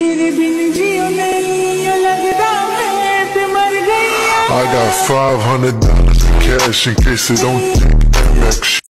I got $500 in cash in case they don't think MX